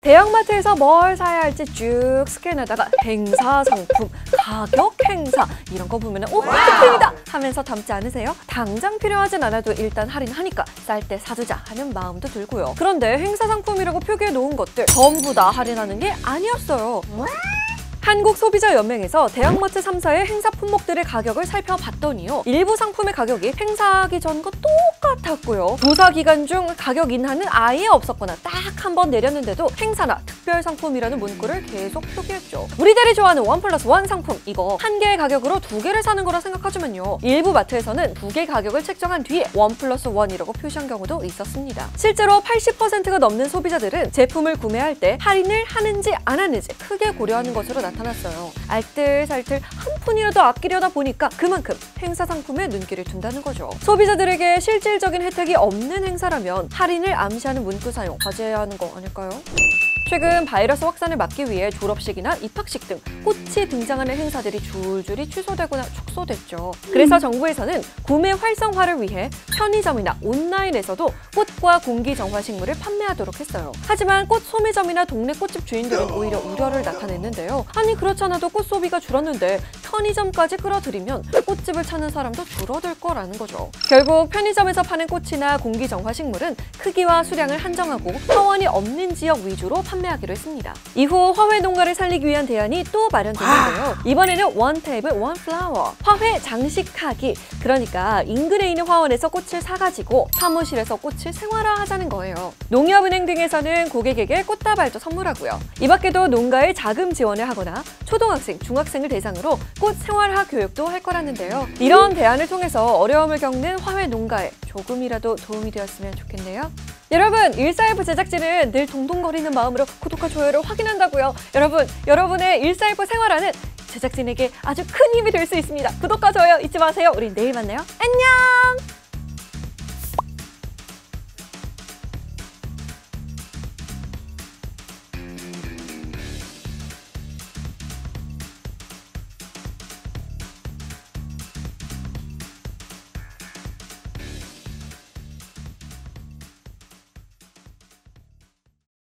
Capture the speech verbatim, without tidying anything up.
대형마트에서 뭘 사야 할지 쭉 스캔하다가 행사 상품, 가격 행사 이런 거 보면 오, 쿠폰이다 하면서 담지 않으세요? 당장 필요하진 않아도 일단 할인하니까 쌀 때 사두자 하는 마음도 들고요. 그런데 행사 상품이라고 표기해 놓은 것들 전부 다 할인하는 게 아니었어요. 한국소비자연맹에서 대형마트 삼 사의 행사 품목들의 가격을 살펴봤더니요. 일부 상품의 가격이 행사하기 전과 똑같았고요. 조사 기간 중 가격 인하는 아예 없었거나 딱 한 번 내렸는데도 행사나 특별 상품이라는 문구를 계속 표기했죠. 우리들이 좋아하는 원 플러스 원 상품 이거 한 개의 가격으로 두 개를 사는 거라 생각하지만요. 일부 마트에서는 두 개 가격을 책정한 뒤에 원 플러스 원이라고 표시한 경우도 있었습니다. 실제로 팔십 퍼센트가 넘는 소비자들은 제품을 구매할 때 할인을 하는지 안 하는지 크게 고려하는 것으로 나타났습니다. 나타났어요. 알뜰살뜰 한 푼이라도 아끼려다 보니까 그만큼 행사 상품에 눈길을 둔다는 거죠. 소비자들에게 실질적인 혜택이 없는 행사라면 할인을 암시하는 문구 사용 자제해야 하는 거 아닐까요? 최근 바이러스 확산을 막기 위해 졸업식이나 입학식 등 꽃이 등장하는 행사들이 줄줄이 취소되거나 축소됐죠. 그래서 정부에서는 구매 활성화를 위해 편의점이나 온라인에서도 꽃과 공기정화식물을 판매하도록 했어요. 하지만 꽃 소매점이나 동네 꽃집 주인들은 오히려 우려를 나타냈는데요. 아니 그렇잖아도 꽃 소비가 줄었는데 편의점까지 끌어들이면 꽃집을 찾는 사람도 줄어들 거라는 거죠. 결국 편의점에서 파는 꽃이나 공기정화식물은 크기와 수량을 한정하고 화원이 없는 지역 위주로 판매하기로 했습니다. 이후 화훼 농가를 살리기 위한 대안이 또 마련됐는데요. 이번에는 원 테이블 원 플라워, 화훼 장식하기. 그러니까 인근에 있는 화원에서 꽃을 사가지고 사무실에서 꽃을 생활화하자는 거예요. 농협은행 등에서는 고객에게 꽃다발도 선물하고요. 이 밖에도 농가에 자금 지원을 하거나 초등학생, 중학생을 대상으로 꽃 생활화 교육도 할 거라는데요. 이런 대안을 통해서 어려움을 겪는 화훼 농가에 조금이라도 도움이 되었으면 좋겠네요. 여러분, 일사일보 제작진은 늘 동동거리는 마음으로 구독과 좋아요를 확인한다고요. 여러분, 여러분의 일사일보 생활화는 제작진에게 아주 큰 힘이 될 수 있습니다. 구독과 좋아요 잊지 마세요. 우린 내일 만나요. 안녕!